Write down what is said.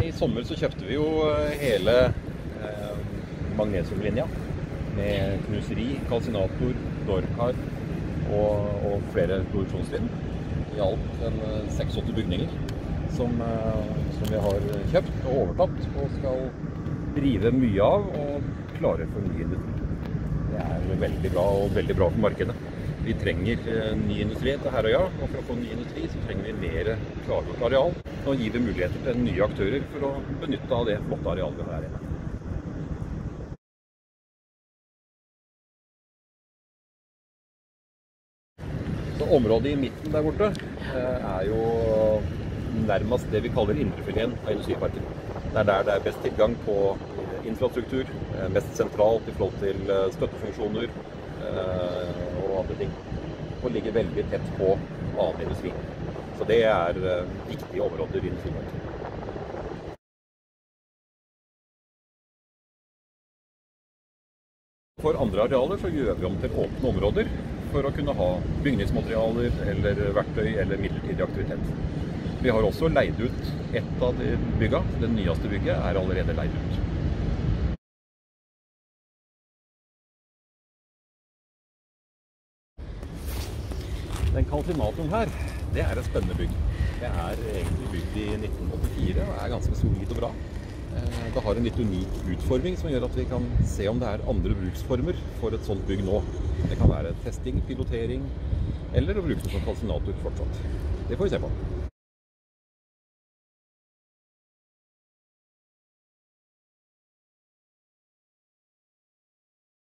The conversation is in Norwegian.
I sommer så kjøpte vi jo hele magnesiumlinja med knuseri, kalsinator, dorkar og flere produksjonstrinn. I alt 6-8 bygninger som vi har kjøpt og overtatt og skal drive mye av og klare for ny industri. Det er veldig bra og veldig bra for markedet. Vi trenger ny industri til Herøya, og for å få ny industri så trenger vi mer klargjort areal. Nå gir vi muligheter til nye aktører for å benytte av det flotte arealet vi har her inne. Så området i midten der borte er jo nærmest det vi kaller indrefileten av industriparken. Det er der det er best tilgang på infrastruktur, mest sentralt i forhold til støttefunksjoner og andre ting. Og ligger veldig tett på annen industri. Så det er viktige områder i industriparken. For andre arealer så gjør vi om til åpne områder for å kunne ha bygningsmaterialer eller verktøy eller midlertidig aktivitet. Vi har også leid ut ett av de bygga. Det nyeste bygget er allerede leid ut. Den kalsinatoren her, det er et spennende bygg. Det er egentlig bygd i 1984 og er ganske solid og bra. Det har en litt unik utforming som gjør at vi kan se om det er andre bruksformer for et sånt bygg nå. Det kan være testing, pilotering, eller å bruke det som kalsinator fortsatt. Det får vi se på.